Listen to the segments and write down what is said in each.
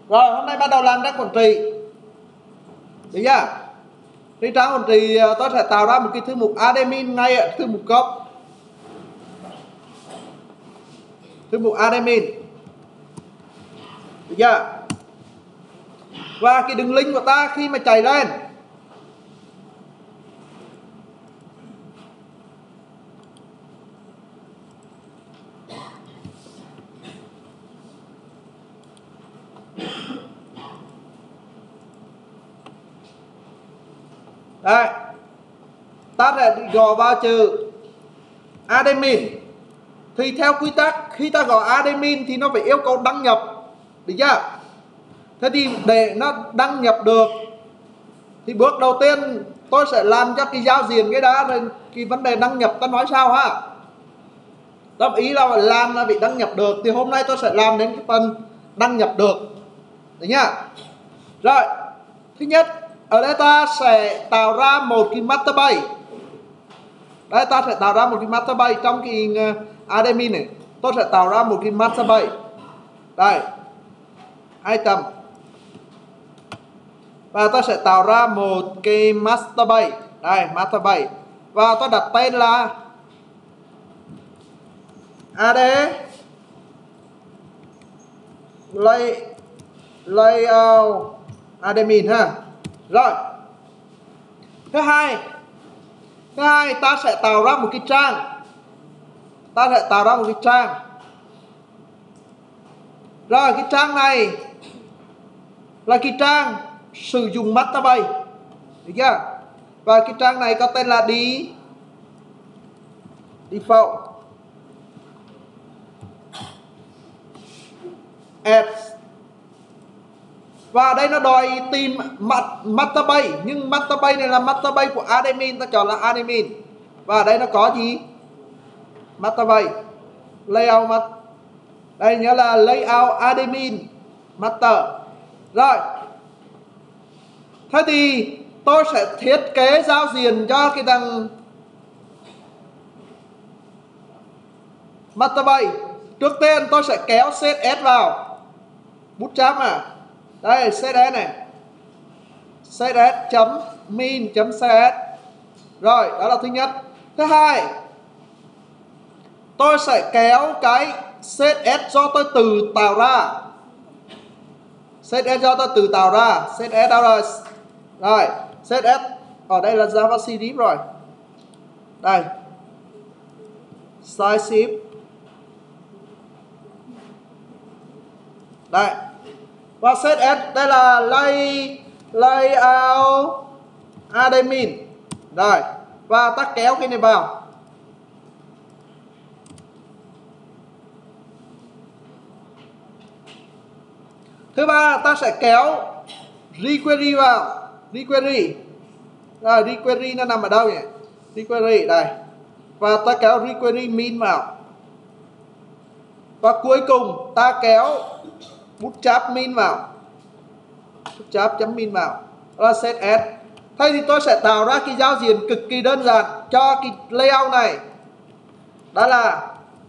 Rồi hôm nay bắt đầu làm trang quản trị. Được chưa? Thì trang quản trị tôi sẽ tạo ra một cái thư mục admin ngay ở thư mục gốc. Thư mục admin. Được chưa? Và cái đường link của ta khi mà chạy lên đây, ta sẽ gõ vào chữ admin. Thì theo quy tắc khi ta gõ admin thì nó phải yêu cầu đăng nhập. Được chưa? Thế thì để nó đăng nhập được thì bước đầu tiên tôi sẽ làm cho cái giao diện cái đã, rồi cái vấn đề đăng nhập ta nói sao ha. Tâm ý là làm là bị đăng nhập được, thì hôm nay tôi sẽ làm đến cái phần đăng nhập được. Được nhá? Rồi, thứ nhất ở đây ta sẽ tạo ra một cái master page. Đây ta sẽ tạo ra một cái master page trong cái admin này. Tôi sẽ tạo ra một cái master page. Đây, item. Và tôi sẽ tạo ra một cái master page. Đây, master page. Và tôi đặt tên là AD layout admin ha. Rồi. Thứ hai ta sẽ tạo ra một cái trang. Rồi cái trang này là cái trang sử dụng master page. Được chưa? Và cái trang này có tên là default ads. Và đây nó đòi tìm master page, nhưng master page này là master page của admin, ta chọn là admin. Và đây nó có gì? Master page layout đây nhớ là layout admin master. Rồi. Thế thì tôi sẽ thiết kế giao diện cho cái thằng master page. Trước tiên tôi sẽ kéo CSS vào Bootstrap à. Đây CSS này, css.min.css. Rồi đó là thứ nhất. Thứ hai, tôi sẽ kéo cái CSS do tôi tự tạo ra. CSS đâu rồi? Rồi CSS ở đây là JavaScript rồi. Đây JavaScript. Đây. Và CSS đây là layout admin. Rồi. Và ta kéo cái này vào. Thứ ba ta sẽ kéo jQuery vào. jQuery. Rồi jQuery nó nằm ở đâu nhỉ? jQuery đây. Và ta kéo jQuery min vào. Và cuối cùng ta kéo Bootstrap min vào. Bootstrap.min vào. Đó là CSS. Thế thì tôi sẽ tạo ra cái giao diện cực kỳ đơn giản cho cái layout này. Đó là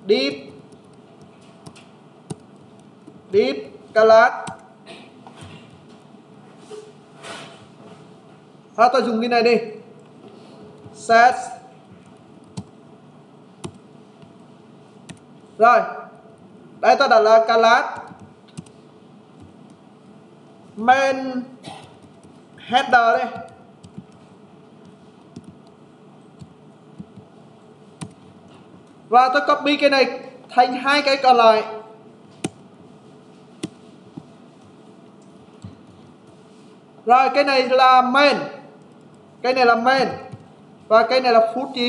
div class. Thôi tôi dùng cái này đi. Set. Rồi. Đây tôi đặt là class main header đây. Và tôi copy cái này thành hai cái còn lại. Rồi cái này là main. Cái này là main. Và cái này là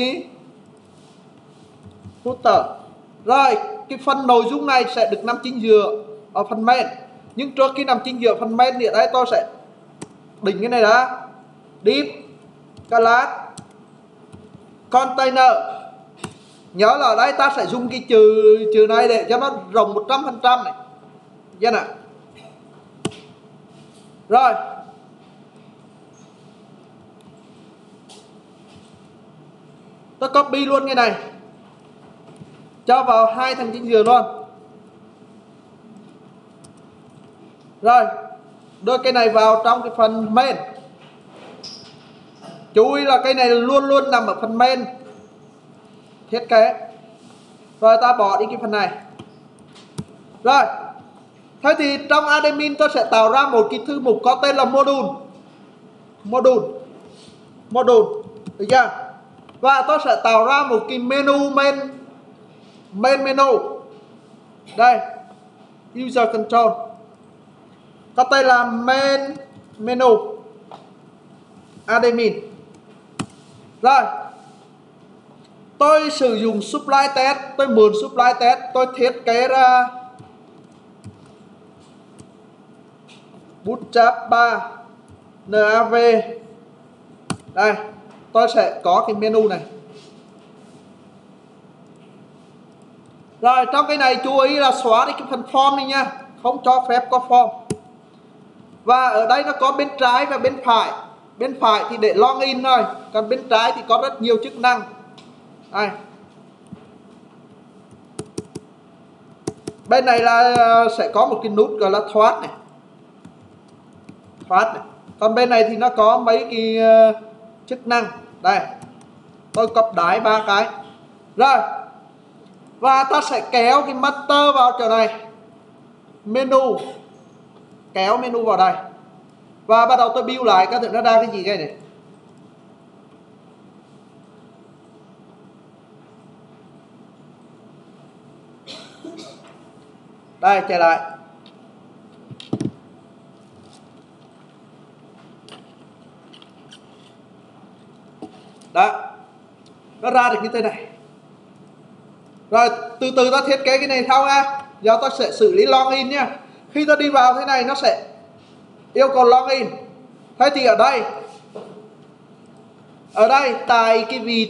footer. Rồi cái phần nội dung này sẽ được nằm chính giữa ở phần main. Nhưng trước khi nằm chính giữa phần main thì ở đây tôi sẽ đỉnh cái này đã. Div class container. Nhớ là ở đây ta sẽ dùng cái chữ này để cho nó rộng 100% này. Dân ạ. Rồi. Tôi copy luôn cái này. Cho vào hai thằng chính giữa luôn. Rồi, đưa cái này vào trong cái phần main. Chú ý là cái này luôn luôn nằm ở phần main thiết kế. Rồi ta bỏ đi cái phần này. Rồi, thế thì trong admin tôi sẽ tạo ra một cái thư mục có tên là module. Được chưa? Và tôi sẽ tạo ra một cái menu main menu. Đây, user control, có tên là main menu admin. Rồi, tôi sử dụng supply test, tôi mượn supply test, tôi thiết kế ra bootstrap 3 nav. Đây, tôi sẽ có cái menu này. Rồi, trong cái này chú ý là xóa đi cái phần form đi nha, không cho phép có form. Và ở đây nó có bên trái và bên phải. Bên phải thì để login thôi, còn bên trái thì có rất nhiều chức năng. Đây. Bên này là sẽ có một cái nút gọi là thoát này. Còn bên này thì nó có mấy cái chức năng. Đây, tôi copy 3 cái. Rồi, và ta sẽ kéo cái master vào chỗ này, menu, kéo menu vào đây. Và bắt đầu tôi build lại, các thử nó ra cái gì đây này. Đây, chạy lại. Đó, nó ra được như thế này. Rồi, từ từ ta thiết kế cái này sau ha. Giờ ta sẽ xử lý login nha. Khi ta đi vào thế này nó sẽ yêu cầu login. Thế thì ở đây tại cái vị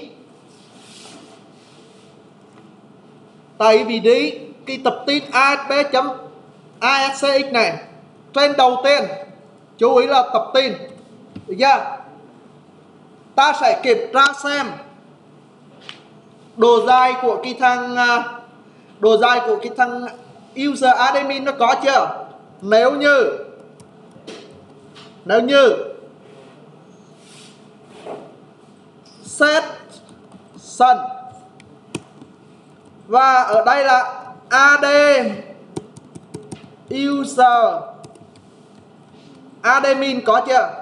trí cái tập tin ASP.ASCX này, trên đầu tiên chú ý là tập tin, được chưa? Ta sẽ kiểm tra xem độ dài của cái thằng user admin nó có chưa. Nếu như set sân và ở đây là ad user admin có chưa.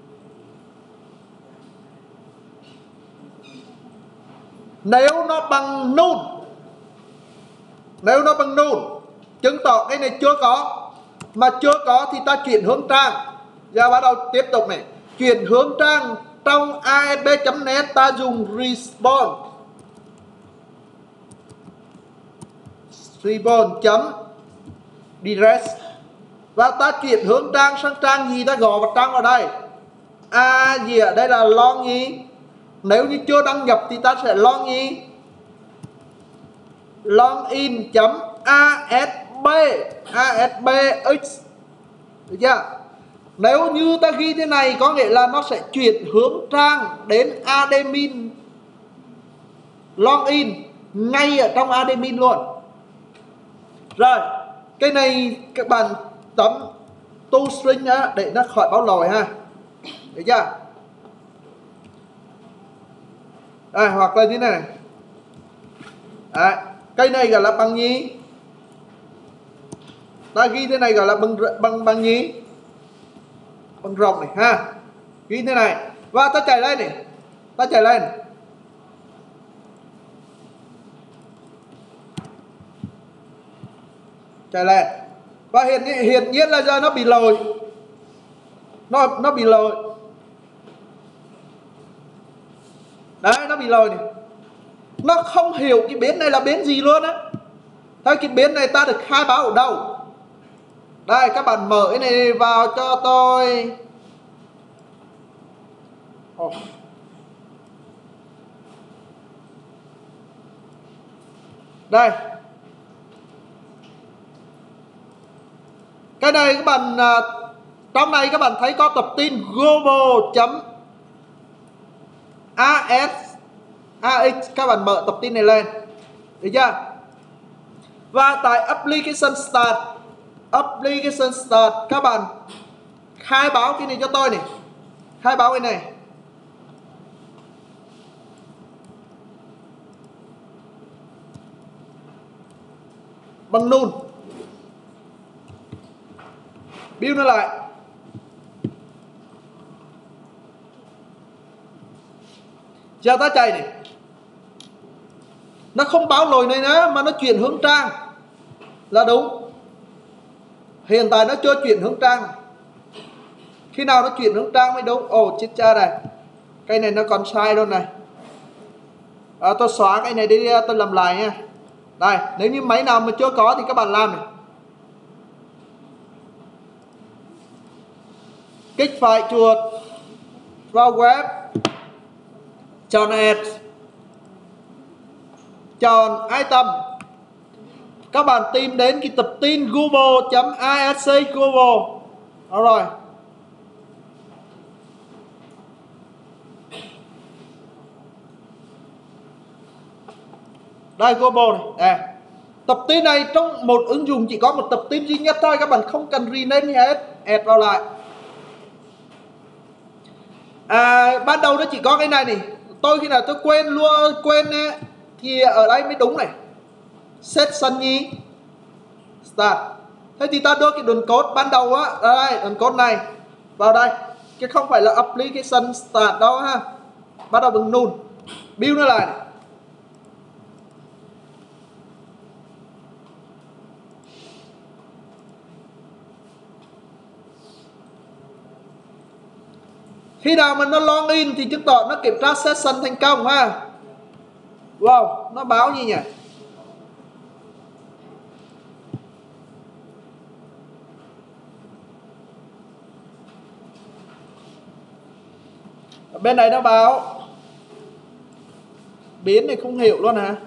Nếu nó bằng null, chứng tỏ cái này chưa có. Mà chưa có thì ta chuyển hướng trang. Giờ bắt đầu tiếp tục này, chuyển hướng trang. Trong ASP.NET ta dùng response.direct và ta chuyển hướng trang sang trang gì, ta gõ vào trang vào đây. Gì ở đây là login. Nếu như chưa đăng nhập thì ta sẽ login.asp.x, được chưa? Nếu như ta ghi thế này có nghĩa là nó sẽ chuyển hướng trang đến admin login ngay ở trong admin luôn. Rồi, cái này các bạn chấm toString để nó khỏi báo lỗi ha, được chưa? Đây, hoặc là như thế này. Đấy, cái này gọi là bằng nhí. Ta ghi thế này gọi là bằng nhí, bằng rộng này ha. Ghi thế này và ta chạy lên này, chạy lên và hiện nhiên là giờ nó bị lỗi, nó bị lỗi. Đấy, nó bị lỗi này, nó không hiểu cái biến này là biến gì luôn á. Thế cái biến này ta được khai báo ở đâu? Đây, các bạn mở cái này vào cho tôi. Đây, cái này các bạn trong này các bạn thấy có tập tin global.ax, các bạn mở tập tin này lên, được chưa? Và tại application start application start. Các bạn khai báo cái này cho tôi này, khai báo cái này. Bằng nùn, build nó lại. Giờ ta chạy này, nó không báo lỗi này nữa mà nó chuyển hướng trang là đúng. Hiện tại nó chưa chuyển hướng trang. Khi nào nó chuyển hướng trang mới đúng. Ồ chết cha này, cái này nó còn sai luôn này. Tôi xóa cái này đi, tôi làm lại nha. Đây, nếu như máy nào mà chưa có thì các bạn làm này. Kích phải chuột vào web, chọn add, chọn item. Các bạn tìm đến cái tập tin google.asc Google. Đó rồi. Đây Google này. Đây. Tập tin này trong một ứng dụng chỉ có một tập tin duy nhất thôi, các bạn không cần rename hết. Add vào lại. Ban đầu nó chỉ có cái này này. Tôi khi nào tôi quên thì ở đây mới đúng này. Set Sunny Start. Thế thì ta đưa cái đường code ban đầu á, đây đường code này vào đây, chứ không phải là application start đâu ha. Bắt đầu bằng null, build nó lại này. Khi nào mà nó login thì chứng tỏ nó kiểm tra session thành công ha. Wow, nó báo gì nhỉ? Ở bên này nó báo biến này không hiểu luôn hả?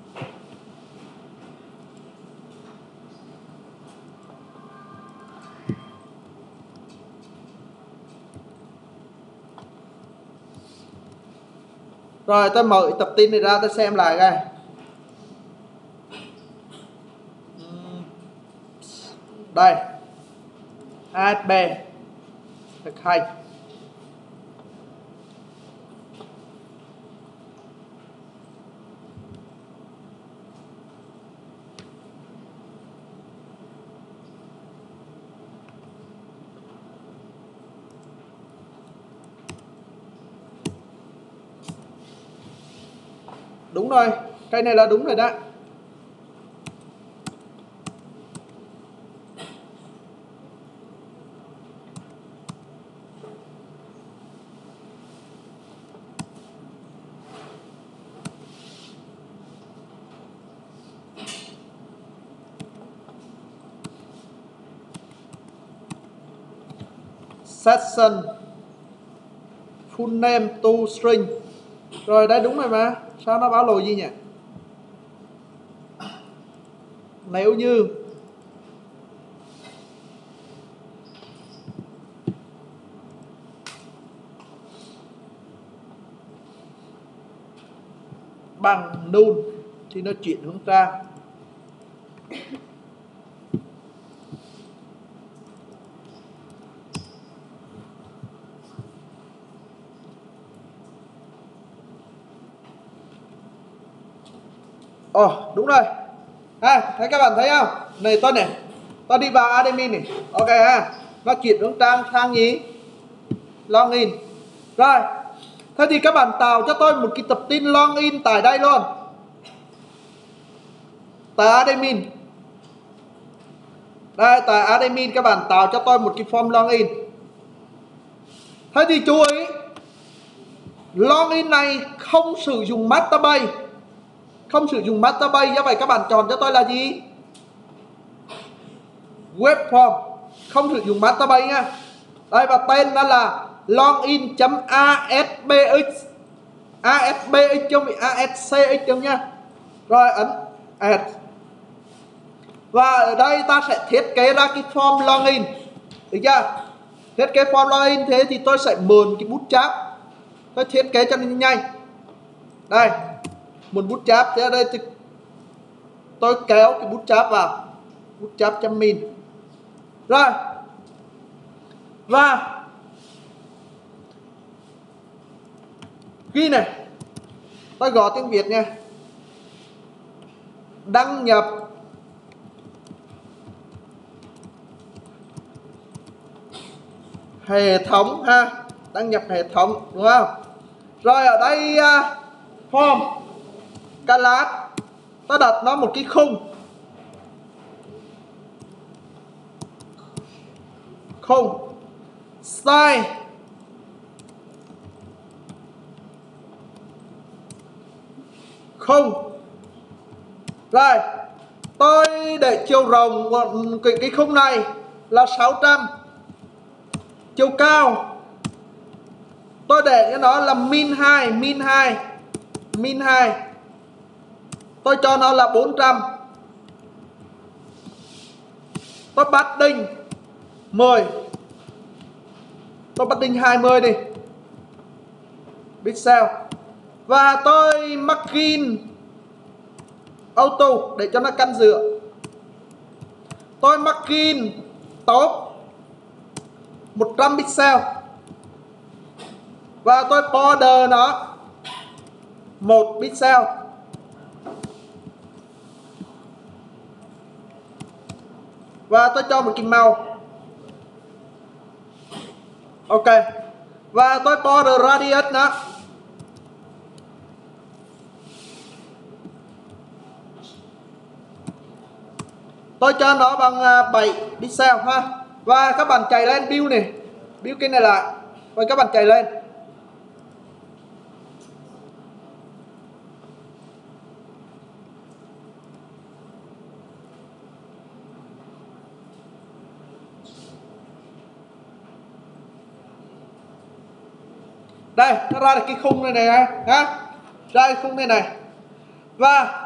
Rồi tôi mở tập tin này ra tôi xem lại coi. Đây ASB thực hành. Đúng rồi, cái này là đúng rồi đó. Session full name to string. Rồi đây đúng rồi mà. Sao nó báo lỗi gì nhỉ? Nếu như bằng null thì nó chuyển hướng trang. Đúng rồi. Thấy các bạn thấy không? Này tôi đi vào admin này. Ok ha. Nó chuyển hướng trang sang gì? Login. Rồi. Thế thì các bạn tạo cho tôi một cái tập tin login tại đây luôn. Tại admin. Đây, tại admin các bạn tạo cho tôi một cái form login. Thế thì chú ý, login này không sử dụng master page. Không sử dụng master page, do vậy các bạn chọn cho tôi là gì? Web form. Không sử dụng master page nha. Đây, và tên nó là login.asbx. ASBX chứ không bị ASCX đâu nha. Rồi ấn add. Và ở đây ta sẽ thiết kế ra cái form login. Được chưa? Thiết kế form login thế thì tôi sẽ mượn cái bootstrap. Tôi thiết kế cho nó nhanh. Đây, mượn bootstrap thế đây tôi kéo cái bootstrap vào. Bootstrap.min. Rồi. Và ghi này, tôi gõ tiếng Việt nha. Đăng nhập hệ thống ha, đăng nhập hệ thống đúng không? Rồi ở đây form class ta đặt nó một cái khung style khung. Rồi tôi để chiều rộng cái khung này là 600, chiều cao tôi để cho nó là min 2 tôi cho nó là 400. Tôi bắt đinh 10, tôi bắt đinh 20 đi pixel, và tôi margin auto để cho nó căn dựa. Tôi margin top 100 pixel và tôi border nó 1 pixel. Và tôi cho một cái màu. Ok. Và tôi border radius nó tôi cho nó bằng 7 pixel ha. Và các bạn chạy lên build này, build cái này lại, và các bạn chạy lên. Đây, nó ra được cái khung này này ha, ra cái khung này. Và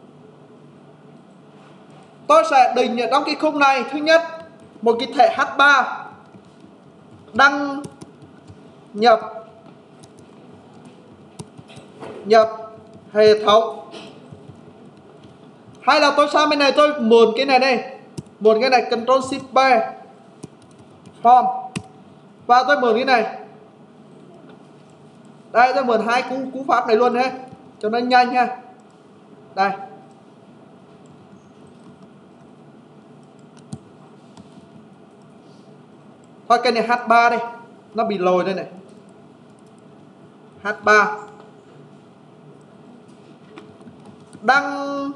tôi sẽ định ở trong cái khung này, thứ nhất một cái thẻ H3 đăng nhập hệ thống, hay là tôi sang bên này tôi mượn cái này đây, mượn cái này Ctrl Shift B form, và tôi mượn cái này. Đây, tôi mượn hai cú pháp này luôn ha, cho nó nhanh ha. Đây, thôi cái này H3 đây, nó bị lồi đây này. H3 đăng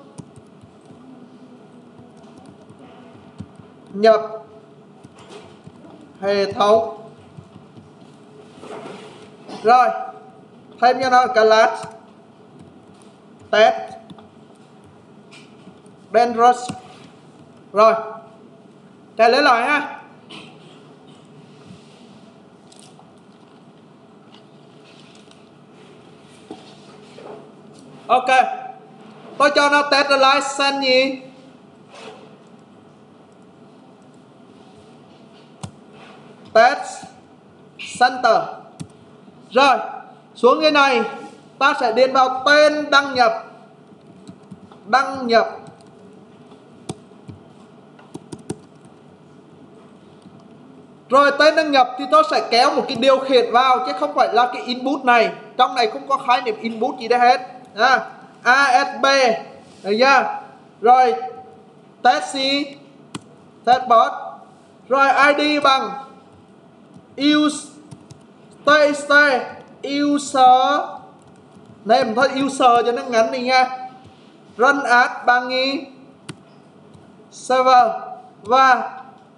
nhập hệ thống. Rồi thêm cho nó class test dangerous. Rồi chạy lấy lại ha. Ok, tôi cho nó test license gì, test center. Rồi xuống cái này ta sẽ điền vào tên đăng nhập. Rồi tên đăng nhập thì tôi sẽ kéo một cái điều khiển vào, chứ không phải là cái input này. Trong này không có khái niệm input gì đây hết. ASB được chưa? Rồi test C, test bot. Rồi ID bằng user name thôi, user cho nó ngắn đi nha. Run as bằng server, và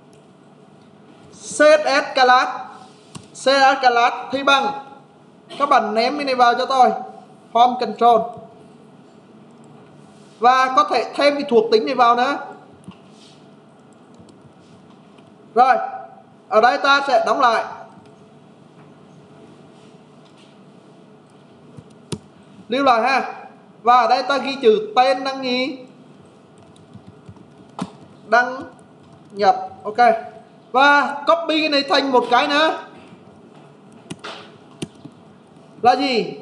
CSS class thì bằng, các bạn ném cái này vào cho tôi, form control, và có thể thêm cái thuộc tính này vào nữa. Rồi ở đây ta sẽ đóng lại. Lưu lại ha. Và ở đây ta ghi chữ tên đăng nhập. Ok. Và copy cái này thành một cái nữa là gì?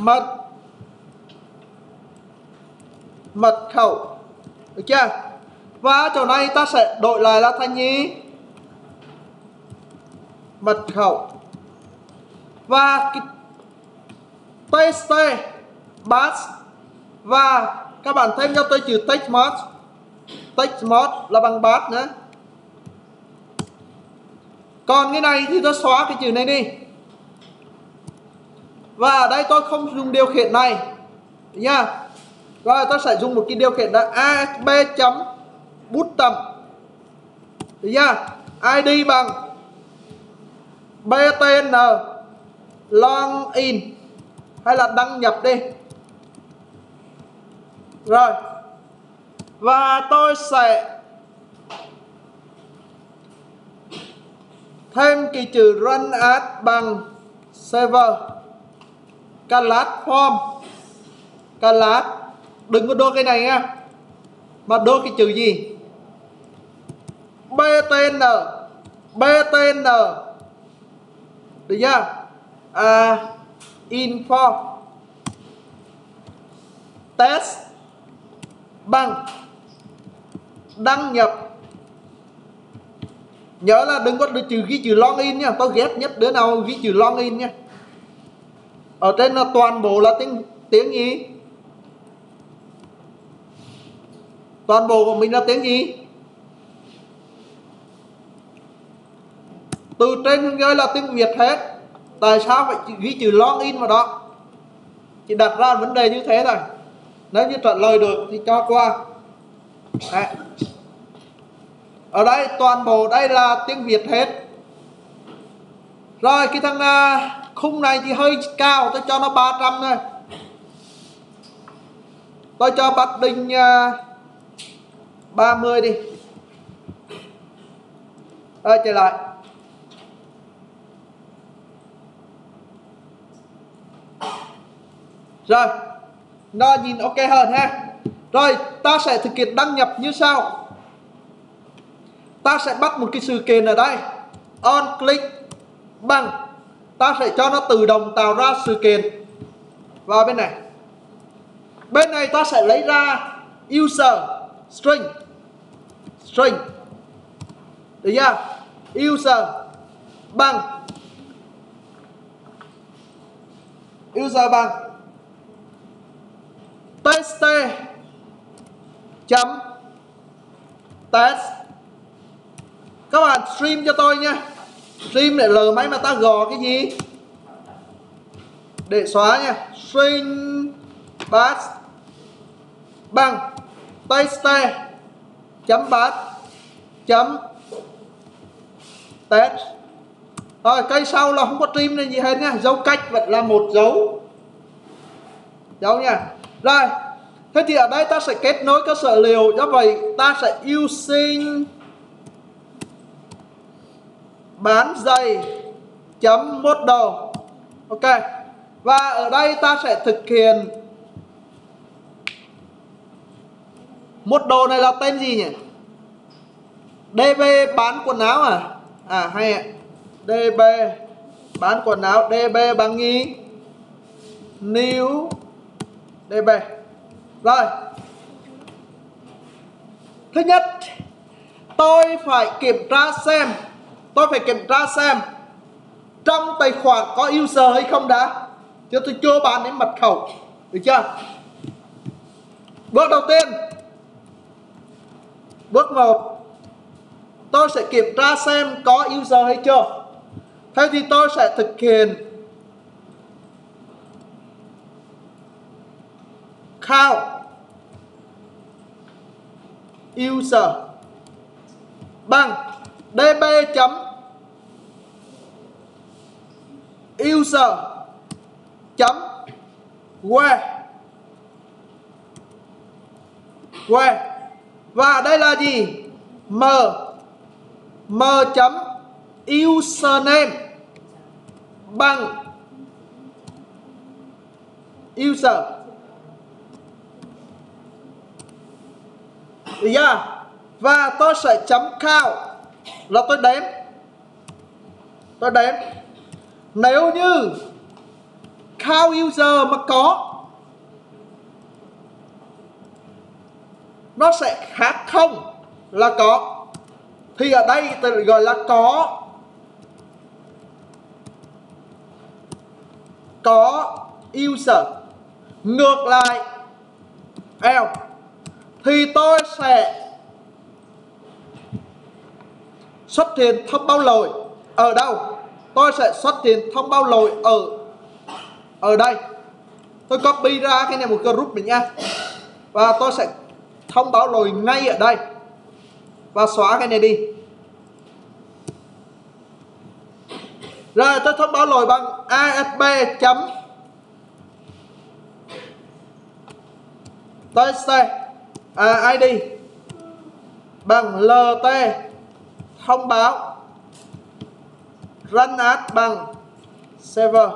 Mật khẩu. Được chưa? Và chỗ này ta sẽ đổi lại là thành gì? Mật khẩu. Và cái TXT pass, và các bạn thêm cho tôi chữ text mode. Text mode là bằng pass nữa. Còn cái này thì tôi xóa cái chữ này đi. Và ở đây tôi không dùng điều khiển này nha. Rồi tôi sẽ dùng một cái điều khiển là asp.button. Được chưa? ID bằng btn login hay là đăng nhập đi. Rồi. Và tôi sẽ thêm cái chữ run as bằng server class form class, đừng có đô cái này nha, mà đô cái chữ gì? btn được chưa? Info test bằng đăng nhập. Nhớ là đừng có ghi chữ login nha, tôi ghét nhất đứa nào ghi chữ login nha. Ở trên là toàn bộ là tiếng gì? Toàn bộ của mình là tiếng gì? Từ trên xuống dưới là tiếng Việt hết. Tại sao phải ghi chữ login vào đó? Chỉ đặt ra vấn đề như thế thôi. Nếu như trả lời được thì cho qua. Đấy. Ở đây toàn bộ đây là tiếng Việt hết. Rồi cái thằng khung này thì hơi cao, tôi cho nó 300 thôi. Tôi cho padding 30 đi. Rồi trở lại. Rồi, nó nhìn ok hơn ha. Rồi, ta sẽ thực hiện đăng nhập như sau. Ta sẽ bắt một cái sự kiện ở đây. On click bằng, ta sẽ cho nó tự động tạo ra sự kiện. Vào bên này. Bên này ta sẽ lấy ra user string. Được chưa? User bằng test chấm test. Các bạn stream cho tôi nha. Stream để lờ máy mà ta gò cái gì để xóa nha. String pass bằng test chấm pass chấm test. Rồi cây sau là không có stream này gì hết nha. Dấu cách vẫn là một dấu nha. Rồi, thế thì ở đây ta sẽ kết nối cơ sở liệu. Do vậy ta sẽ using bán giày chấm model. Ok. Và ở đây ta sẽ thực hiện model này là tên gì nhỉ? DB bán quần áo à? Hay ạ. DB bán quần áo. DB bằng gì? New DB. Rồi. Thứ nhất, tôi phải kiểm tra xem trong tài khoản có user hay không đã. Chứ tôi chưa bán đến mật khẩu. Được chưa? Bước đầu tiên, bước 1, tôi sẽ kiểm tra xem có user hay chưa. Thế thì tôi sẽ thực hiện count user bằng db chấm user chấm where. Và đây là gì? M chấm username bằng user. Được chưa? Và tôi sẽ chấm count là tôi đếm. Nếu như count user mà có, nó sẽ khác 0. là có. Thì ở đây tôi gọi là có user. Ngược lại else thì tôi sẽ xuất hiện thông báo lỗi ở đâu? Tôi sẽ xuất hiện thông báo lỗi ở đây. Tôi copy ra cái này một group này nha, và tôi sẽ thông báo lỗi ngay ở đây và xóa cái này đi. Rồi tôi thông báo lỗi bằng ASP chấm tc ID bằng lt thông báo run as bằng server.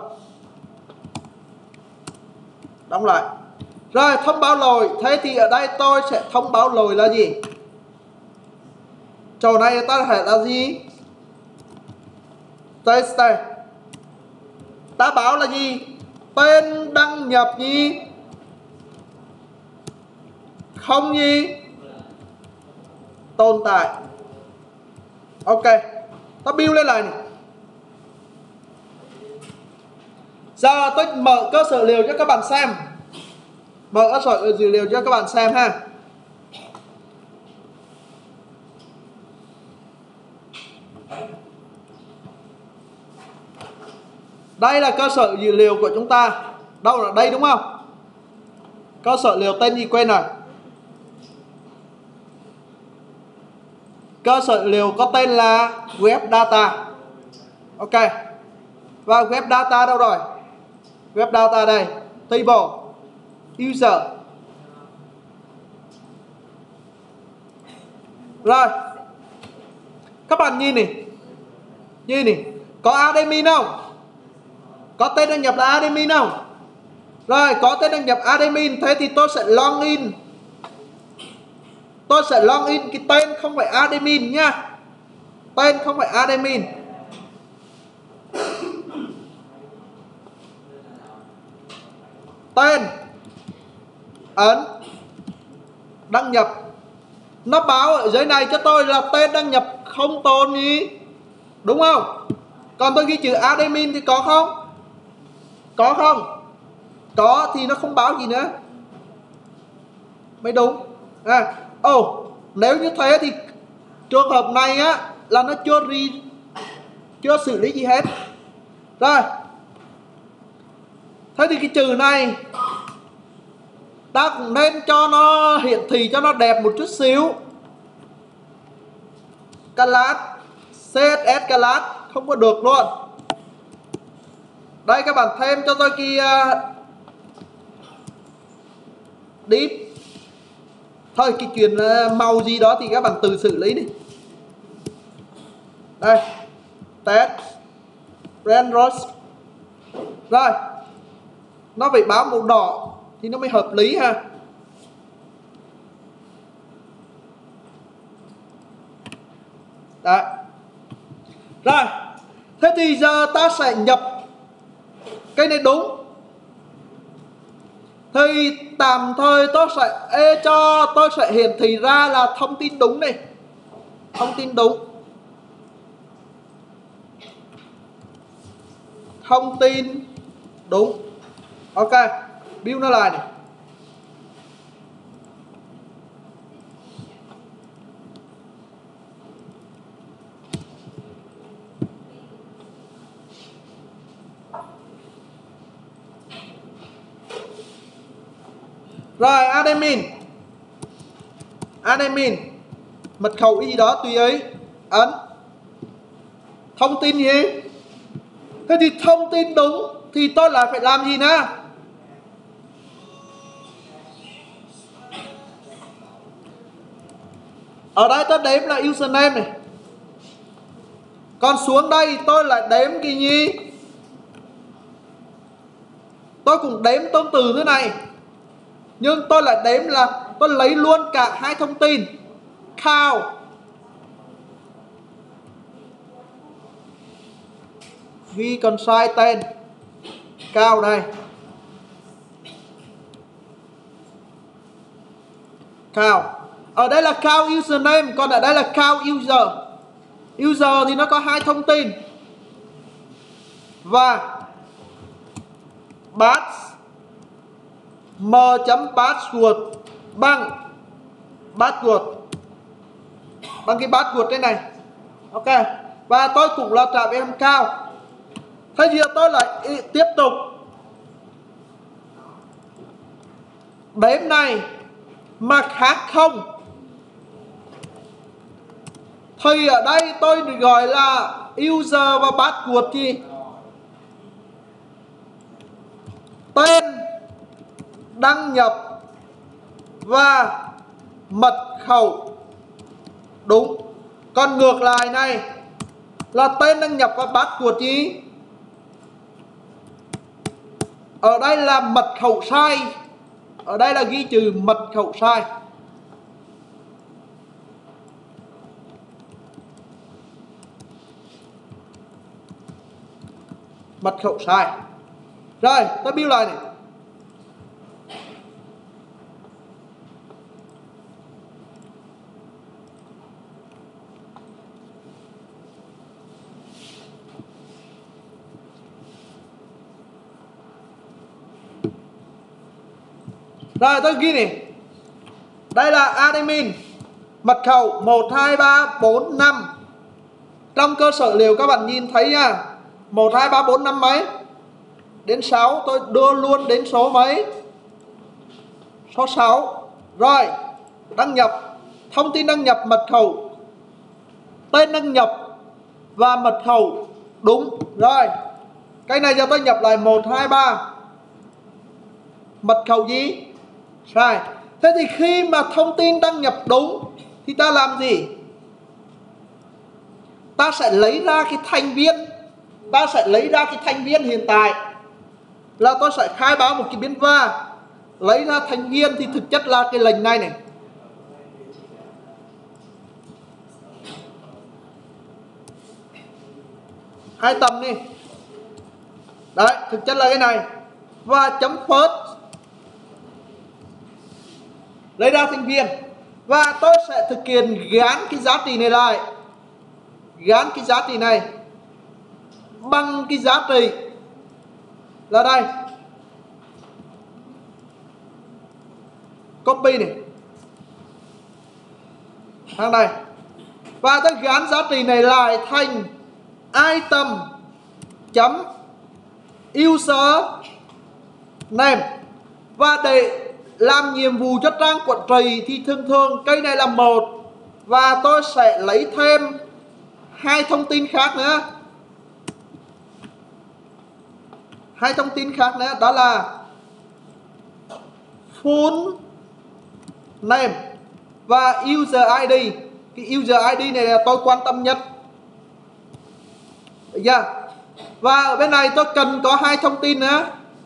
Đóng lại. Rồi thông báo lỗi. Thế thì ở đây tôi sẽ thông báo lỗi là gì? Chỗ này ta phải là gì? Test. Ta báo là gì? Tên đăng nhập gì? Không gì? Tồn tại. Ok. Ta build lên lại này. Giờ tôi mở cơ sở liệu cho các bạn xem. Mở cơ sở dữ liệu cho các bạn xem ha. Đây là cơ sở dữ liệu của chúng ta. Đâu là đây đúng không? Cơ sở liệu tên gì quên rồi. Cơ sở liệu có tên là web data. Ok. Và web data đâu rồi? Web data đây. Table user. Rồi. Các bạn nhìn này. Nhìn này. Có admin không? Có tên đăng nhập là admin không? Rồi, có tên đăng nhập admin. Thế thì tôi sẽ login. Tôi sẽ login cái tên không phải admin nha. Tên không phải admin. Tên ấn đăng nhập. Nó báo ở dưới này cho tôi là tên đăng nhập không tồn gì, đúng không? Còn tôi ghi chữ admin thì có không? Có không? Có thì nó không báo gì nữa mới đúng. Nếu như thế thì trường hợp này á là nó chưa xử lý gì hết. Rồi. Thế thì cái chữ này ta cũng nên cho nó hiển thị cho nó đẹp một chút xíu. Class CSS class không có được luôn. Đây các bạn thêm cho tôi cái div. Thôi cái chuyện màu gì đó thì các bạn tự xử lý đi. Đây. Test Renros. Rồi. Nó phải báo màu đỏ thì nó mới hợp lý ha. Đấy. Rồi. Thế thì giờ ta sẽ nhập cái này đúng. Thì tạm thời tôi sẽ hiển thị ra là thông tin đúng này. Thông tin đúng. Thông tin đúng. Ok. Build nó lại này. Rồi admin mật khẩu gì đó tùy ấy. Ấn thông tin gì? Thế thì thông tin đúng thì tôi lại phải làm gì nữa? Ở đây tôi đếm là username này. Còn xuống đây tôi lại đếm cái gì? Tôi cũng đếm tôn từ thế này. Nhưng tôi lại đếm là tôi lấy luôn cả hai thông tin. Count. Ghi còn sai tên. Count đây. Count. Ở đây là count username, còn ở đây là count user. User thì nó có hai thông tin. Và pass m.password bằng password, bằng cái password đây này. Ok. Và tôi cũng là trả em count. Thế giờ tôi lại tiếp tục đếm này mà khác không thì ở đây tôi gọi là user và password gì? Tên đăng nhập và mật khẩu. Đúng. Còn ngược lại này là tên đăng nhập và password gì? Ở đây là mật khẩu sai. Ở đây là ghi chữ mật khẩu sai. Mật khẩu sai. Rồi, tôi build lại này. Rồi tôi ghi này. Đây là admin, mật khẩu 1 2 3 4 5. Trong cơ sở liệu các bạn nhìn thấy nha, 1 2 3 4 5 mấy? Đến 6, tôi đưa luôn đến số mấy? Số 6. Rồi, đăng nhập, thông tin đăng nhập, mật khẩu, tên đăng nhập và mật khẩu. Đúng. Rồi, cái này cho tôi nhập lại 1 2 3. Mật khẩu gì? Sai. Thế thì khi mà thông tin đăng nhập đúng thì ta làm gì? Ta sẽ lấy ra cái thành viên. Ta sẽ lấy ra cái thành viên hiện tại. Là tôi sẽ khai báo một cái biến va. Lấy ra thành viên thì thực chất là cái lệnh này này. Hai tầm đi. Đấy, thực chất là cái này. Và chấm first, lấy ra thành viên. Và tôi sẽ thực hiện gán cái giá trị này lại. Gán cái giá trị này bằng cái giá trị là đây. Copy này sang đây. Và tôi gán giá trị này lại thành item chấm user name. Và để làm nhiệm vụ cho trang quản trị thì thường thường cây này là 1. Và tôi sẽ lấy thêm hai thông tin khác nữa. Hai thông tin khác nữa đó là full name và user ID. Cái user ID này là tôi quan tâm nhất. Được chưa? Và ở bên này tôi cần có hai thông tin nữa.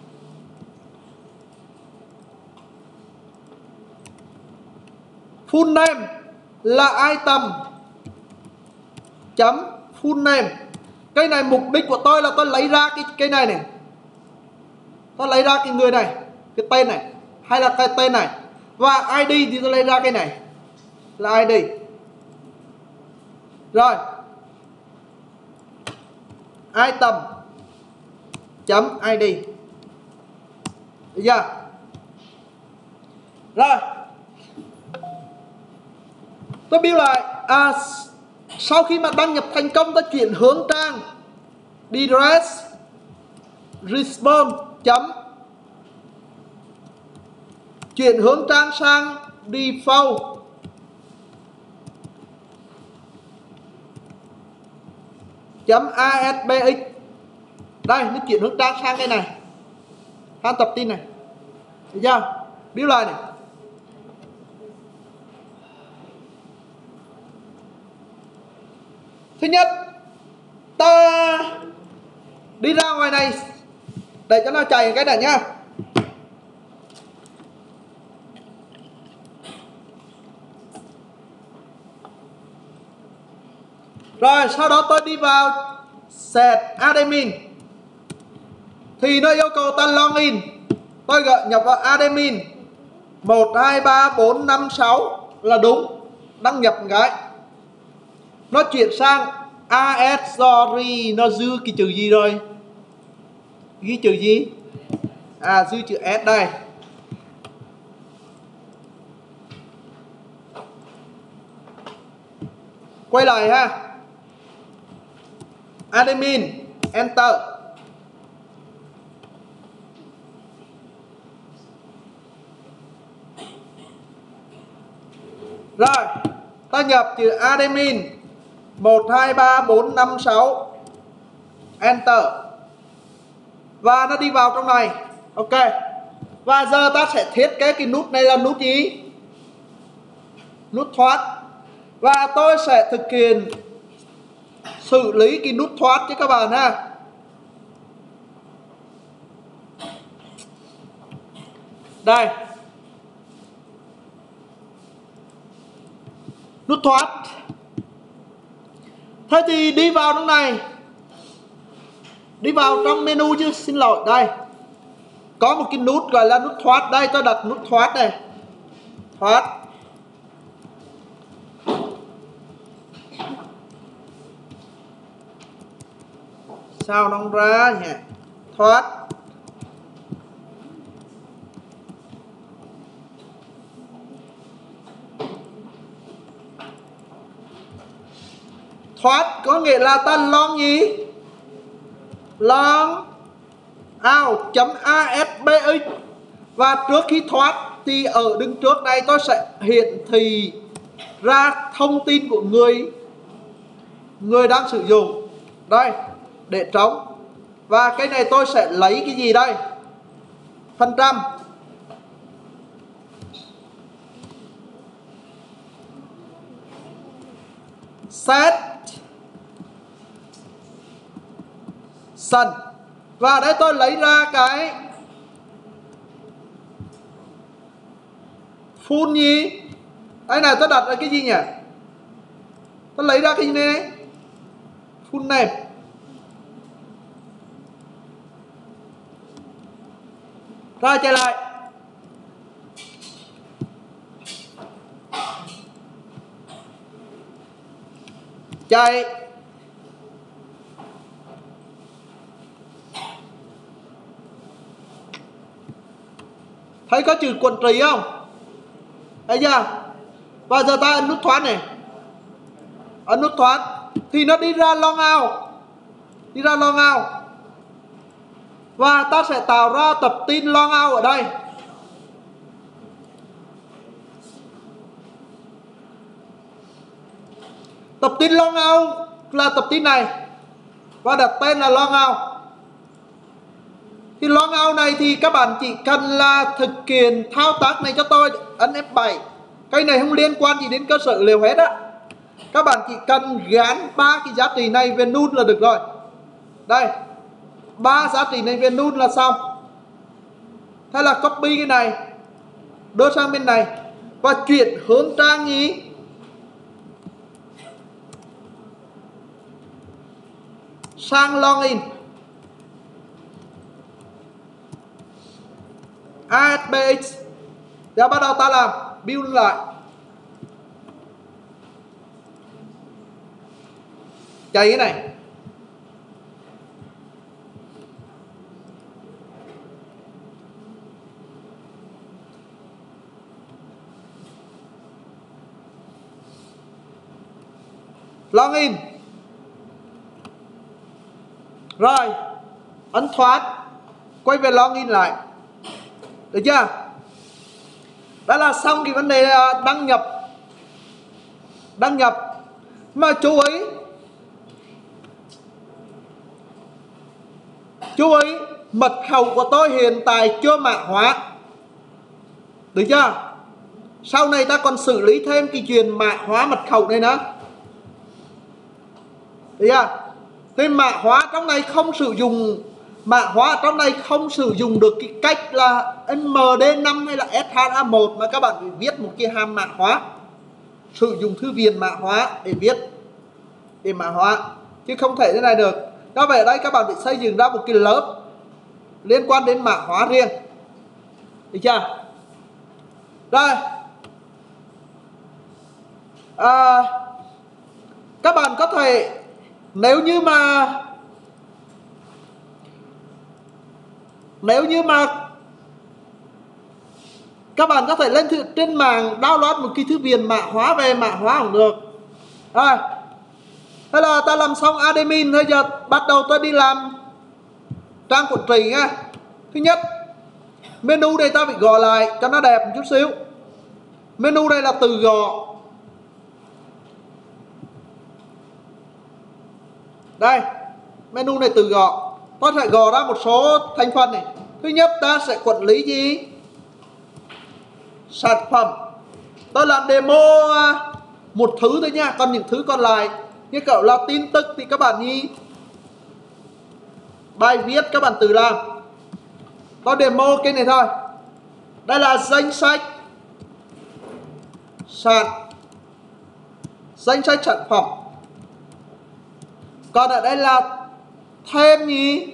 Full name là item chấm full name. Cái này mục đích của tôi là tôi lấy ra cái này này. Tôi lấy ra cái người này, cái tên này, hay là cái tên này. Và ID thì tôi lấy ra cái này là ID. Rồi, item chấm ID. Được chưa? Rồi, tôi build lại. Sau khi mà đăng nhập thành công, tôi chuyển hướng trang address response chấm chuyển hướng trang sang default chấm ASBX. Đây, nó chuyển hướng trang sang cái này, sang tập tin này. Được chưa? Build lại này. Thứ nhất, ta đi ra ngoài này để cho nó chạy cái này nhá. Rồi sau đó tôi đi vào set admin thì nó yêu cầu ta login. Tôi nhập vào admin 1 2 3 4 5 6 là đúng. Đăng nhập một cái nó chuyển sang AS, sorry, nó dư cái chữ gì rồi? Ghi chữ gì? Dư chữ S đây. Quay lại ha. Admin, enter. Rồi, ta nhập chữ admin 1 2 3 4 5 6, enter. Và nó đi vào trong này. Ok. Và giờ ta sẽ thiết kế cái nút này là nút gì? Nút thoát. Và tôi sẽ thực hiện xử lý cái nút thoát cho các bạn ha. Đây. Nút thoát. Thế thì đi vào trong này. Đi vào trong menu chứ, xin lỗi, đây. Có một cái nút gọi là nút thoát. Đây, tôi đặt nút thoát này. Thoát. Sao nó không ra nhỉ? Thoát. Thoát có nghĩa là ta log gì? Log out.asbx. Và trước khi thoát thì ở đứng trước đây tôi sẽ hiển thị ra thông tin của người đang sử dụng. Đây, để trống. Và cái này tôi sẽ lấy cái gì đây? Phần trăm. Set sân. Và đây tôi lấy ra cái full gì? Đây này, tôi đặt là cái gì nhỉ? Tôi lấy ra cái gì này? Full name. Rồi trở lại. Chạy. Thấy có chữ quản trị không? Thấy chưa? Và giờ ta ấn nút thoát này. Ấn nút thoát thì nó đi ra log out. Đi ra log out. Và ta sẽ tạo ra tập tin log out ở đây. Tập tin log out là tập tin này. Và đặt tên là log out. Thì log out này thì các bạn chỉ cần là thực hiện thao tác này cho tôi. Ấn F7. Cái này không liên quan gì đến cơ sở liệu hết á. Các bạn chỉ cần gắn 3 cái giá trị này về null là được rồi. Đây, 3 giá trị này về null là xong. Thế là copy cái này, đưa sang bên này và chuyển hướng trang gì? Sang login. ASBX. Giờ bắt đầu ta làm build lại. Chạy cái này. Login. Rồi, ấn thoát, quay về login lại. Được chưa? Đó là xong cái vấn đề đăng nhập. Đăng nhập. Mà chú ý mật khẩu của tôi hiện tại chưa mã hóa. Được chưa? Sau này ta còn xử lý thêm cái chuyện mã hóa mật khẩu này nữa. Được chưa? Thì mã hóa trong này không sử dụng, mã hóa trong này không sử dụng được cái cách là MD5 hay là SHA1 mà các bạn phải viết một cái hàm mã hóa. Sử dụng thư viện mã hóa để viết, để mã hóa, chứ không thể thế này được. Do vậy ở đây các bạn phải xây dựng ra một cái lớp liên quan đến mã hóa riêng. Được chưa? Rồi, à, các bạn có thể nếu như mà các bạn có thể lên trên mạng download một cái thư viện mã hóa về, mã hóa cũng được. Rồi, thế là ta làm xong admin, bây giờ bắt đầu tôi đi làm trang quản trị nha. Thứ nhất, menu đây ta phải gõ lại cho nó đẹp một chút xíu. Menu đây là từ gõ. Đây, menu này từ gõ. Tôi sẽ gõ ra một số thành phần này. Thứ nhất, ta sẽ quản lý gì? Sản phẩm. Tôi làm demo một thứ thôi nha, còn những thứ còn lại như kiểu là tin tức thì các bạn như bài viết các bạn tự làm. Tôi demo cái này thôi. Đây là danh sách sản phẩm. Còn ở đây là thêm gì?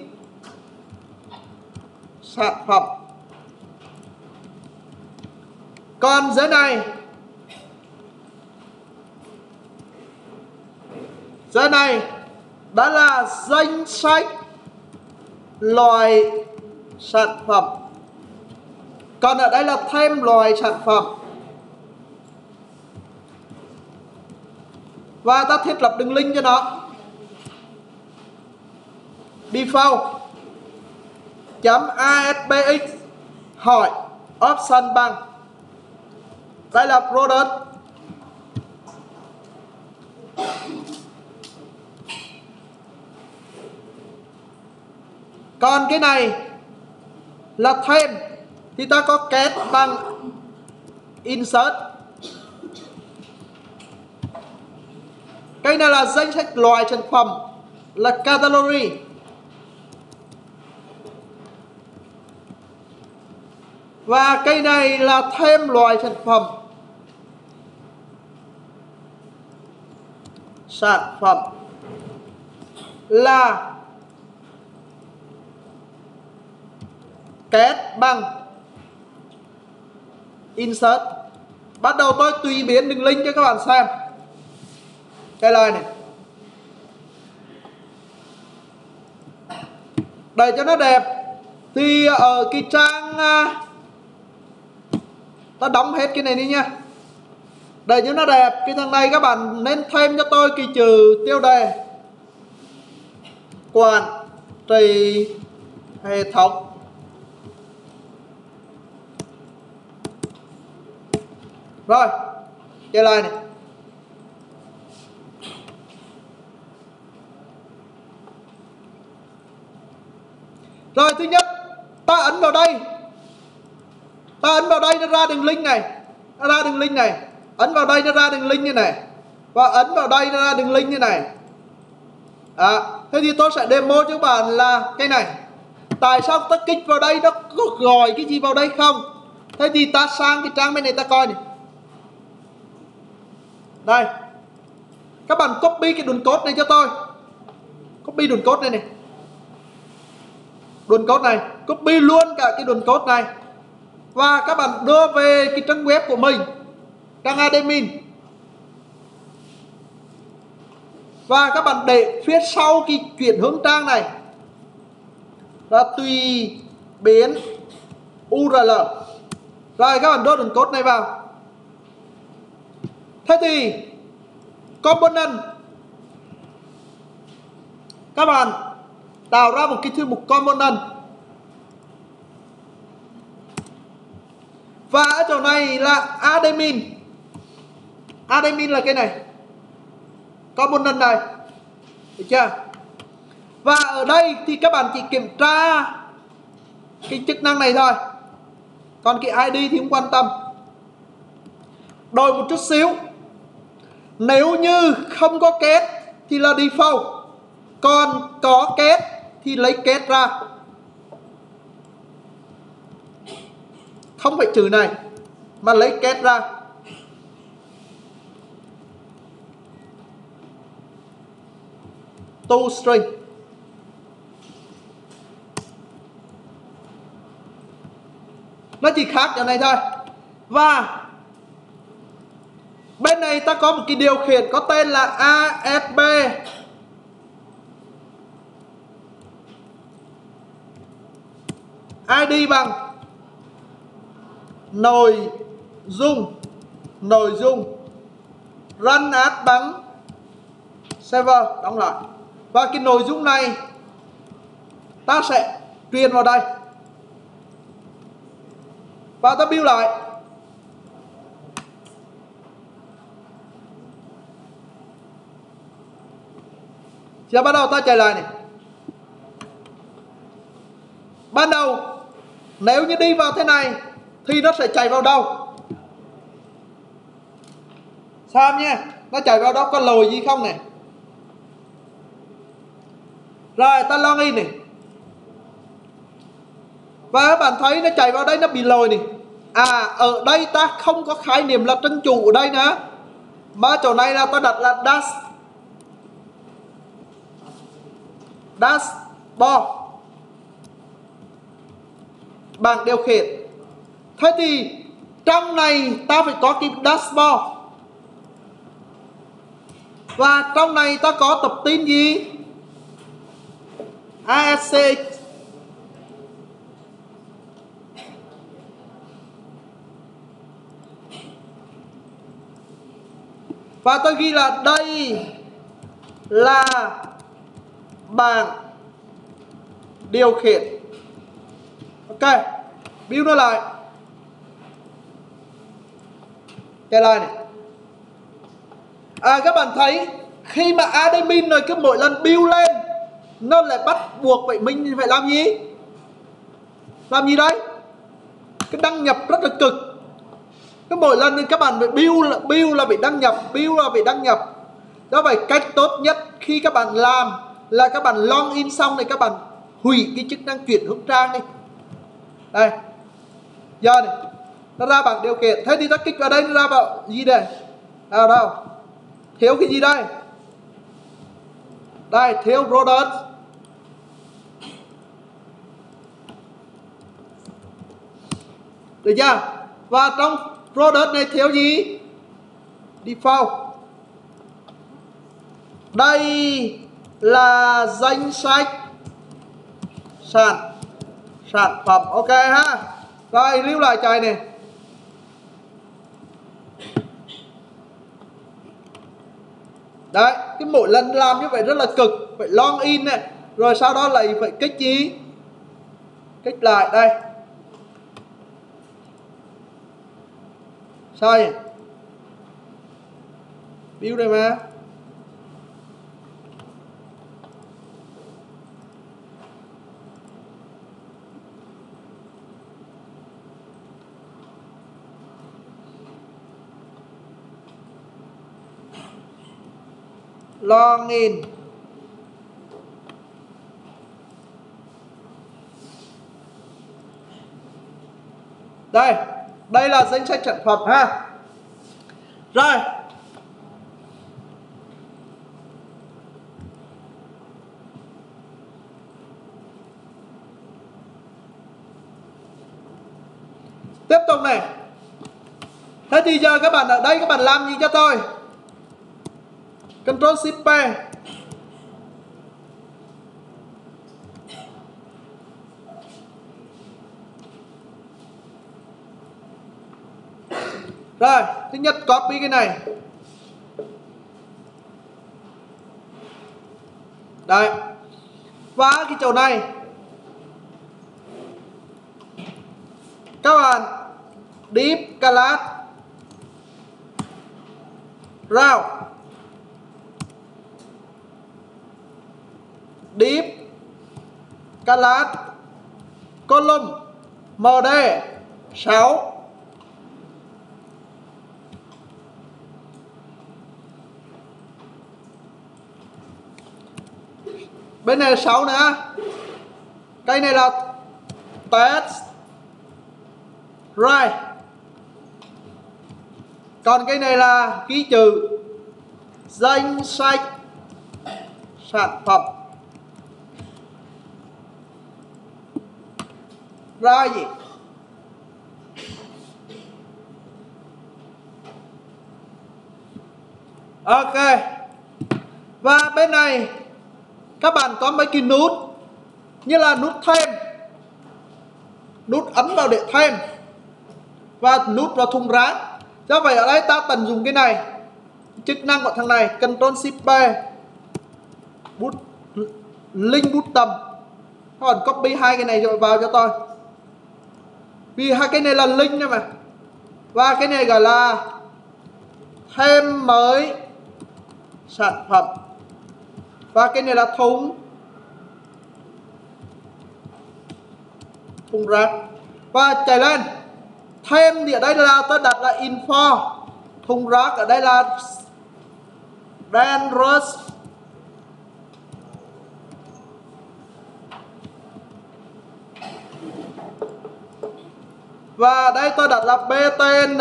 Sản phẩm. Còn dưới này đó là danh sách loại sản phẩm. Còn ở đây là thêm loại sản phẩm. Và ta thiết lập đường link cho nó. Default .asbx hỏi option bằng. Đây là product. Còn cái này là thêm thì ta có kết bằng insert. Cái này là danh sách loại sản phẩm là category. Và cái này là thêm loại sản phẩm. Sản phẩm là kết bằng insert. Bắt đầu tôi tùy biến đường link cho các bạn xem. Cái lời này để cho nó đẹp thì ở cái trang ta đóng hết cái này đi nha. Để cho nó đẹp, cái thằng này các bạn nên thêm cho tôi cái chữ tiêu đề quản trị hệ thống. Rồi, cái này này. Rồi thứ nhất, ta ấn vào đây. Nó ra đường link này. Ấn vào đây nó ra đường link như này. Và ấn vào đây nó ra đường link như này. Thế thì tôi sẽ demo cho các bạn là cái này. Tại sao ta kích vào đây nó có gọi cái gì vào đây không? Thế thì ta sang cái trang bên này ta coi này. Đây. Các bạn copy cái đường code này cho tôi. Copy đường code này này. Đường code này, copy luôn cả cái đường code này. Và các bạn đưa về cái trang web của mình, trang admin. Và các bạn để phía sau cái chuyển hướng trang này là tùy biến URL. Rồi các bạn đưa đường code này vào. Thế thì component, các bạn tạo ra một cái thư mục component. Và ở chỗ này là admin. Admin là cái này, component này, được chưa? Và ở đây thì các bạn chỉ kiểm tra cái chức năng này thôi. Còn cái ID thì không quan tâm. Đổi một chút xíu. Nếu như không có kết thì là default. Còn có kết thì lấy kết ra. Không phải chữ này mà lấy kết ra. ToString. Nó chỉ khác chỗ này thôi. Và Bên này ta có một cái điều khiển có tên là ASB. ID bằng nội dung run as bằng server, đóng lại. Và cái nội dung này ta sẽ truyền vào đây và ta build lại. Giờ bắt đầu ta chạy lại này. Ban đầu nếu như đi vào thế này thì nó sẽ chạy vào đâu? Xem nha, nó chạy vào đó có lồi gì không này. Rồi ta login này. Và các bạn thấy nó chạy vào đây nó bị lồi này. Ở đây ta không có khái niệm là trấn trụ ở đây nữa, mà chỗ này là ta đặt là dashboard, bảng điều khiển. Thế thì trong này ta phải có cái dashboard, và trong này ta có tập tin gì? ASC. Và tôi ghi là đây là bảng điều khiển. Ok, build nó lại. Cái này này. Các bạn thấy khi mà admin rồi cứ mỗi lần build lên nó lại bắt buộc vậy mình phải làm gì? Làm gì đấy? Cái đăng nhập rất là cực. Cứ mỗi lần thì các bạn phải build là phải đăng nhập, build là phải đăng nhập. Đó vậy cách tốt nhất khi các bạn làm là các bạn login xong thì các bạn hủy cái chức năng chuyển hướng trang đi. Đây. Giờ này, nó ra bảng điều khiển. Thế thì ta kích vào đây nó ra vào gì đây? Đâu? Thiếu cái gì đây? Đây, thiếu product. Được chưa? Và trong product này thiếu gì? Default. Đây là danh sách sản phẩm. Ok ha. Rồi lưu lại chạy này. Đấy, cái mỗi lần làm như vậy rất là cực. Phải login này, rồi sau đó lại phải kích gì? Kích lại đây. Sao vậy? Build đây mà. Login. Đây là danh sách sản phẩm ha. Rồi. Tiếp tục này. Thế thì giờ các bạn ở đây các bạn làm gì cho tôi? Ctrl Shift P. Rồi, thứ nhất copy cái này. Đấy. Và cái chỗ này các bạn deep class route deep class column md 6. Bên này là 6 nữa. Cái này là test. Right. Còn cái này là ký trừ danh sách sản phẩm. Ra gì? Ok. Và bên này các bạn có mấy cái nút như là nút thêm, nút ấn vào để thêm, và nút vào thùng rác. Do vậy ở đây ta tận dụng cái này, chức năng của thằng này, Ctrl Shift P, bút link bút tầm. Còn copy hai cái này rồi vào cho tôi, vì hai cái này là link nha mà. Và cái này gọi là thêm mới sản phẩm, và cái này là thùng rác. Và chạy lên thêm thì ở đây là tôi đặt là info, thùng rác ở đây là dangerous. Và đây tôi đặt là btn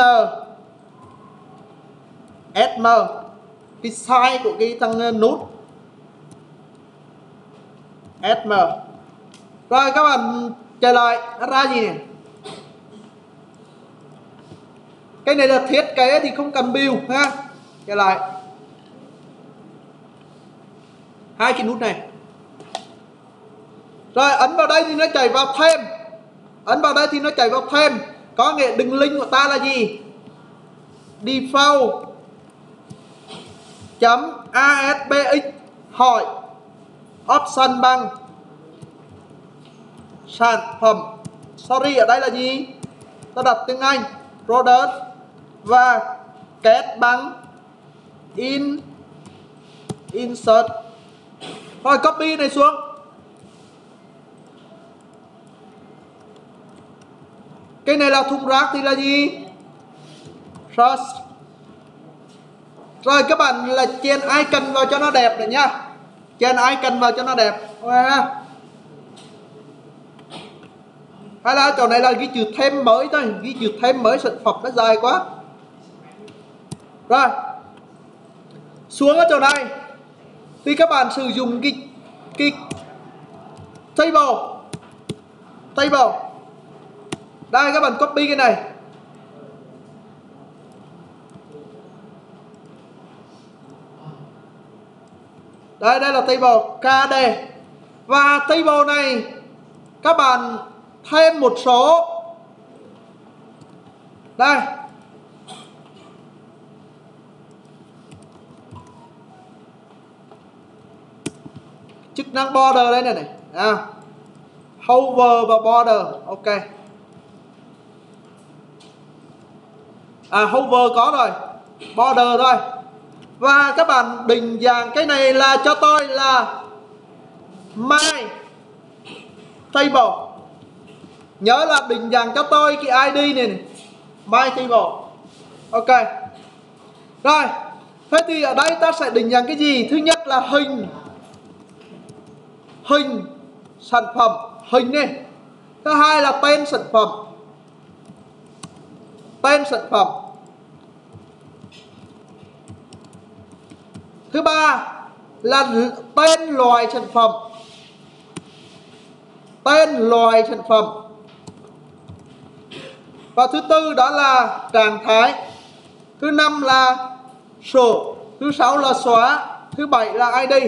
sm, cái size của cái thằng nút sm. Rồi các bạn trở lại ra gì này, cái này là thiết kế thì không cần build ha. Trở lại hai cái nút này, rồi ấn vào đây thì nó chạy vào thêm, ấn vào đây thì nó chạy vào thêm. Có nghĩa đường link của ta là gì? Default .asbx hỏi option bằng sản phẩm. Sorry, ở đây là gì? Ta đặt tiếng Anh product, và kết bằng insert. Rồi copy này xuống. Cái này là thùng rác thì là gì? Trust. Rồi các bạn là chèn icon vào cho nó đẹp này nhá. Chèn icon vào cho nó đẹp. Hay là chỗ này là ghi chữ thêm mới thôi, ghi chữ thêm mới sản phẩm nó dài quá. Rồi xuống ở chỗ này thì các bạn sử dụng cái table. Đây các bạn copy cái này, đây là table KD. Và table này các bạn thêm một số, đây chức năng border đây này hover và border. Ok, hover có rồi, border thôi. Và các bạn định dạng cái này là cho tôi là my table. Nhớ là định dạng cho tôi cái ID này, my table. Ok. Rồi, thế thì ở đây ta sẽ định dạng cái gì? Thứ nhất là hình sản phẩm, hình này. Thứ hai là tên sản phẩm, Thứ ba là tên loại sản phẩm, và thứ tư đó là trạng thái. Thứ năm là sổ, thứ sáu là xóa, thứ bảy là ID.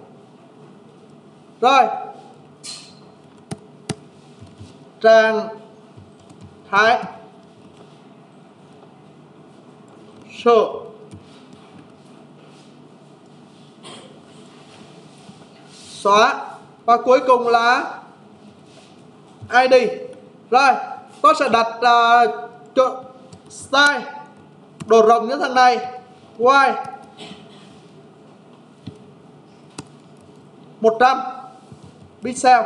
Rồi, trạng thái, sổ, xóa, và cuối cùng là ID. Rồi, tôi sẽ đặt style độ rộng như thằng này, Y 100 pixel.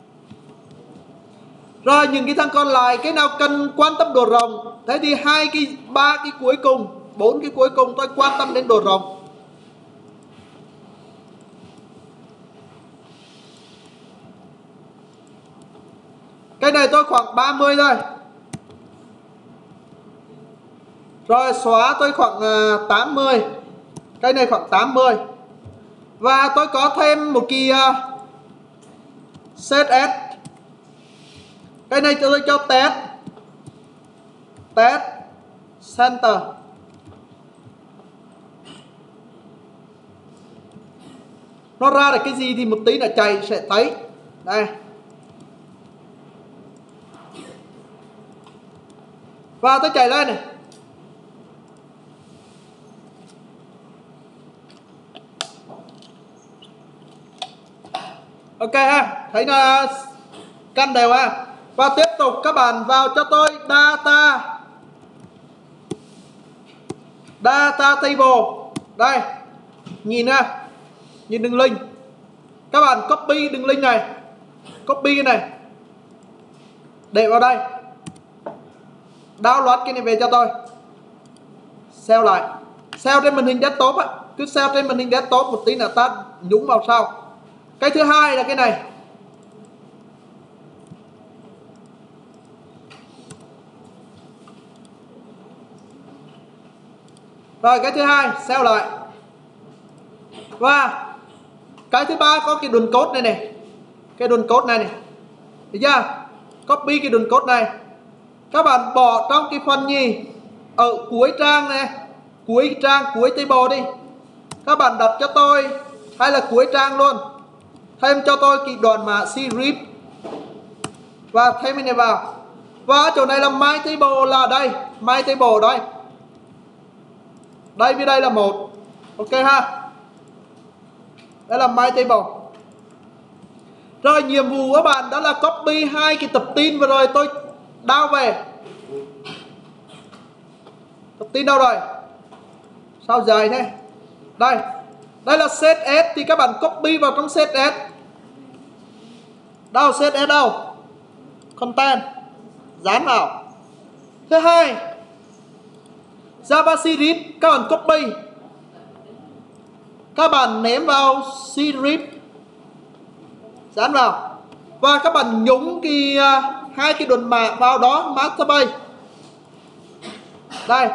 Rồi những cái thằng còn lại cái nào cần quan tâm độ rộng, thế thì ba cái cuối cùng, 4 cái cuối cùng tôi quan tâm đến độ rộng. Cái này tôi khoảng 30 thôi. Rồi xóa tôi khoảng 80. Cái này khoảng 80. Và tôi có thêm một cái set S. Cái này tôi cho test center. Nó ra được cái gì thì một tí là chạy sẽ thấy. Đây. Và tôi chạy lên này. Ok ha, thấy là căn đều ha. Và tiếp tục các bạn vào cho tôi data table. Đây. Nhìn ha. Nhìn đường link. Các bạn copy đường link này. Copy cái này. Để vào đây. Download cái này về cho tôi. Save lại. Save trên màn hình desktop á. Cứ save trên màn hình desktop một tí là ta nhúng vào sau. Cái thứ hai là cái này. Rồi cái thứ hai save lại. Và cái thứ ba có cái đường code này này. Cái đường code này này. Được chưa? Copy cái đường code này. Các bạn bỏ trong cái phần gì? Ở cuối trang này. Cuối trang, cuối table đi. Các bạn đặt cho tôi, hay là cuối trang luôn, thêm cho tôi cái đoạn mã series. Và thêm cái này vào. Và chỗ này là my table là đây. My table đây. Đây với đây là một. Ok ha. Đây là my table. Rồi nhiệm vụ của các bạn đó là copy hai cái tập tin vừa rồi tôi download về. Tập tin đâu rồi? Sao dài thế? Đây. Đây là set S thì các bạn copy vào trong set S. Đâu set S đâu? Content. Dán vào. Thứ hai, Java series các bạn copy. Các bạn ném vào series. Dán vào. Và các bạn nhúng cái hai cái đoạn mã vào đó, master base. Đây.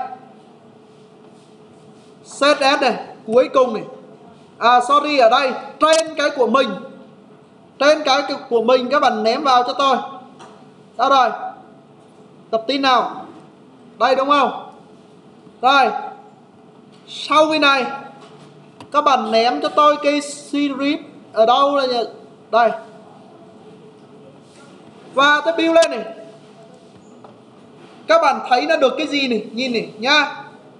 Set S này, cuối cùng này. Sorry ở đây, trên cái của mình. Trên cái của mình các bạn ném vào cho tôi. Sao rồi? Tập tin nào? Đây đúng không? Rồi. Sau cái này các bạn ném cho tôi cái series ở đâu là nhỉ? Đây. Và tôi build lên này. Các bạn thấy nó được cái gì này? Nhìn này nha.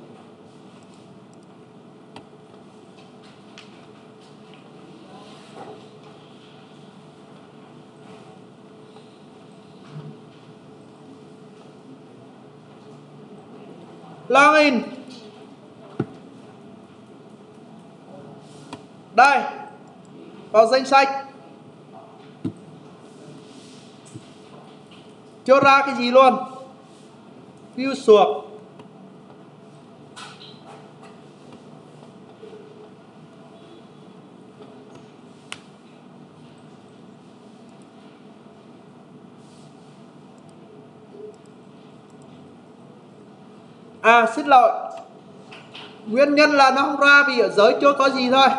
Login. Đây. Vào danh sách. Chưa ra cái gì luôn. View suộc. Xin lỗi. Nguyên nhân là nó không ra vì ở dưới chưa có gì thôi.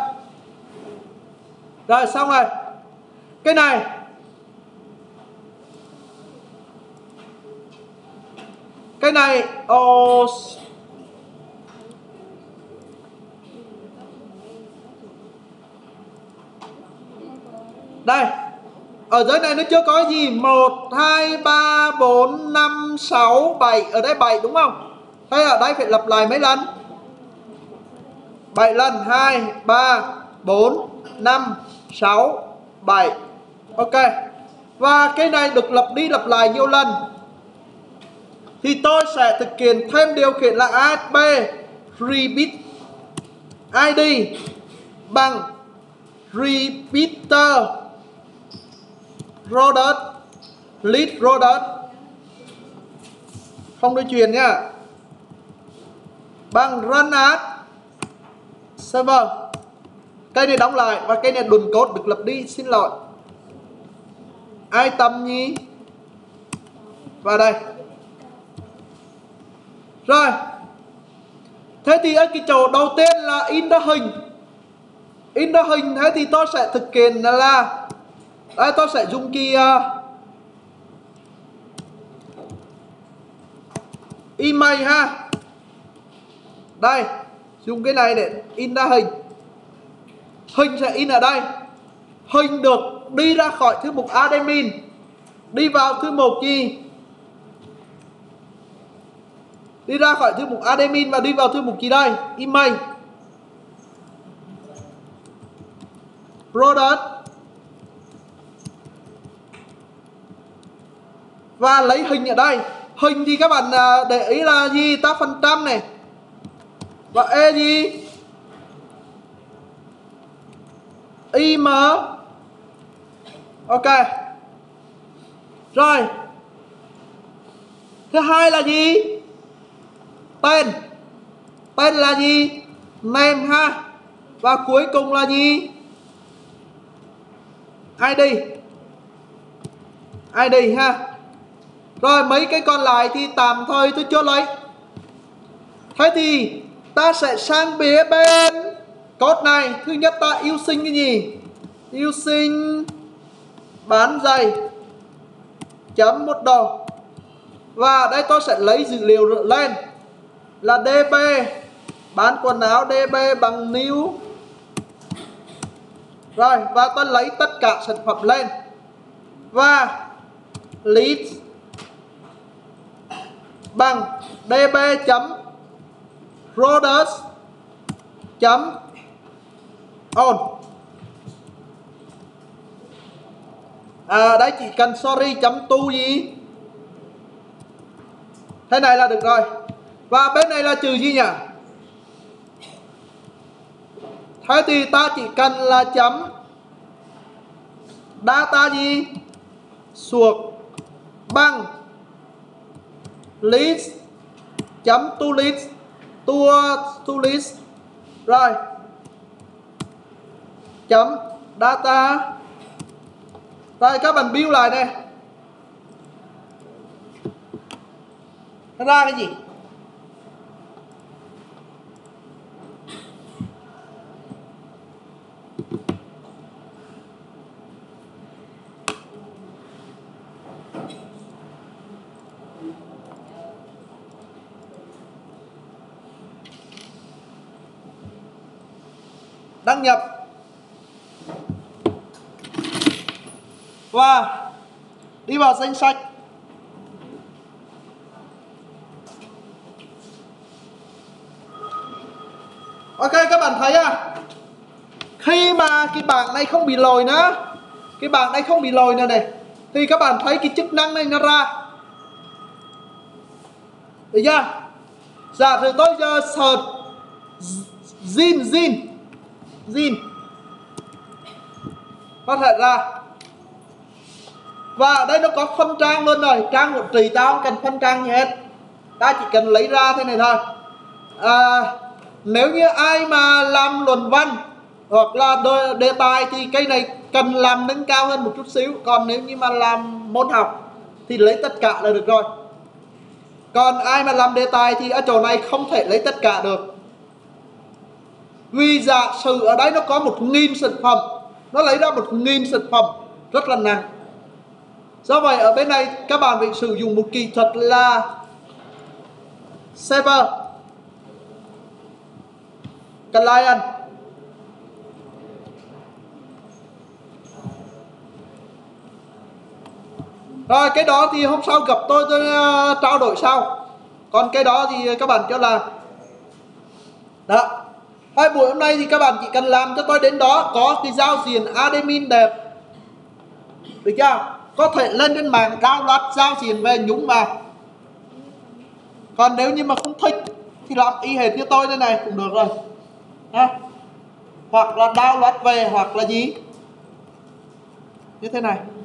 Rồi xong rồi. Cái này đây. Ở dưới này nó chưa có gì. 1, 2, 3, 4, 5, 6, 7. Ở đây 7 đúng không? Thế ở đây phải lặp lại mấy lần? 7 lần. 2, 3, 4, 5, 6, 7. Ok. Và cái này được lặp đi lặp lại nhiều lần. Thì tôi sẽ thực hiện thêm điều khiển là ASP repeat ID bằng repeater product lead product. Không đối chuyển nhá. Bằng run as server. Cái này đóng lại và cái này đùn code được lập đi. Xin lỗi. Item nhí. Vào đây. Rồi. Thế thì ở cái chỗ đầu tiên là in ra hình. In ra hình thế thì tôi sẽ thực hiện là đây, tôi sẽ dùng cái email ha. Đây, dùng cái này để in ra hình. Hình sẽ in ở đây. Hình được đi ra khỏi thư mục admin, đi vào thư mục gì? Đi ra khỏi thư mục admin và đi vào thư mục gì đây? Email, product, và lấy hình ở đây. Hình thì các bạn để ý là gì? Ta phần trăm này, và e gì? im. Ok. Rồi. Thứ hai là gì? Tên. Tên là gì? Name ha. Và cuối cùng là gì? ID. ID ha. Rồi mấy cái còn lại thì tạm thời tôi chưa lấy. Thế thì ta sẽ sang phía bên code này. Thứ nhất ta using cái gì? Using bán giày chấm một đầu. Và đây tôi sẽ lấy dữ liệu lên là db bán quần áo, db bằng new. Rồi, và tôi lấy tất cả sản phẩm lên. Và list bằng db chấm products chấm on. Đấy chỉ cần sorry chấm tu gì. Thế này là được rồi. Và bên này là trừ gì nhỉ? Thế thì ta chỉ cần là chấm data gì? Suộc bằng list chấm to list to list. Rồi chấm data. Rồi các bạn build lại đây. Nó ra cái gì? Đăng nhập và đi vào danh sách. Ok các bạn thấy khi mà cái bảng này không bị lỗi nữa, cái bảng này không bị lỗi nữa này, thì các bạn thấy cái chức năng này nó ra. Được chưa? Giả sử tôi giờ search Zin có thể ra. Và ở đây nó có phân trang luôn rồi. Trang một trì tao không cần phân trang gì hết, ta chỉ cần lấy ra thế này thôi. Nếu như ai mà làm luận văn hoặc là đề tài thì cái này cần làm nâng cao hơn một chút xíu. Còn nếu như mà làm môn học thì lấy tất cả là được rồi. Còn ai mà làm đề tài thì ở chỗ này không thể lấy tất cả được. Vì giả sử ở đây nó có 1000 sản phẩm, nó lấy ra 1000 sản phẩm rất là nặng. Do vậy ở bên này các bạn phải sử dụng một kỹ thuật là server client. Rồi cái đó thì hôm sau gặp tôi trao đổi sau. Còn cái đó thì các bạn cho làm. Đó. Hai buổi hôm nay thì các bạn chỉ cần làm cho tôi đến đó có cái giao diện admin đẹp. Được chưa? Có thể lên trên mạng download giao diện về nhúng vào. Còn nếu như mà không thích thì làm y hệt như tôi thế này cũng được rồi. Hoặc là download về hoặc là gì như thế này.